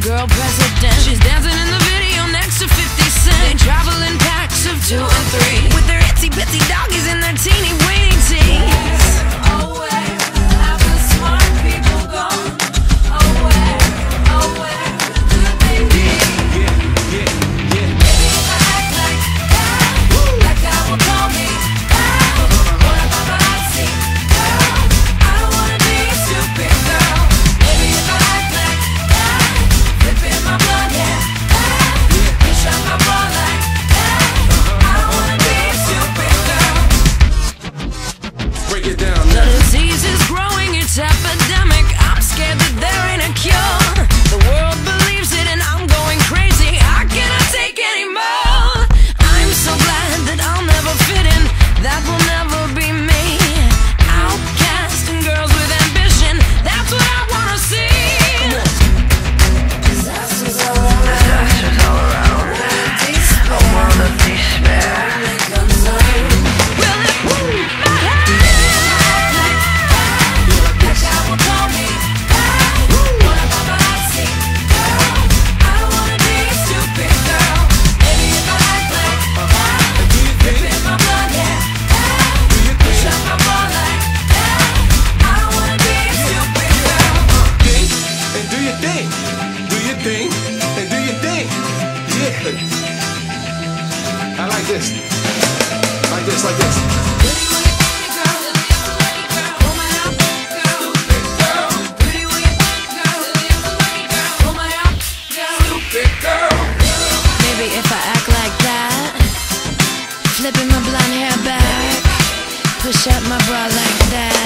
girl president. She's dancing in the video next to 50 Cent. They travel in packs of 2 and 3 with their itsy bitsy doggies and their teeny weeny teeth. Oh, where have the smart people gone? Oh, where could they be? Maybe if I act like that, like I will call me back. What about what I see? Girl, I don't wanna be a stupid girl. Maybe if I act like that, flipping my blood, yeah, push up my bra like that. I don't wanna be a stupid girl. Break it down The now. disease is growing, it's epidemic. I'm scared that there ain't a cure. The world believes it and I'm going crazy. I cannot take anymore. I'm so glad that I'll never fit in. That will never be me. Outcast and girls with ambition, that's what I wanna see. Disasters all around. A world of despair. Well, it moved my head. Like I will call me back. What about what I see? Girl, I don't wanna be a stupid girl. Maybe if I act like that, flipping my blood, yeah, push up my bra like that. I don't wanna be a stupid girl. Think and do your thing. Do your thing and do your thing. Yeah. I like this. Like this, like this. Maybe if I act like that, flipping my blonde hair back, push up my bra like that.